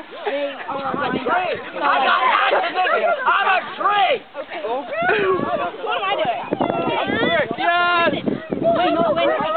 I'm a tree! I'm a tree! Okay. What am I doing? Yes! Wait, no, wait.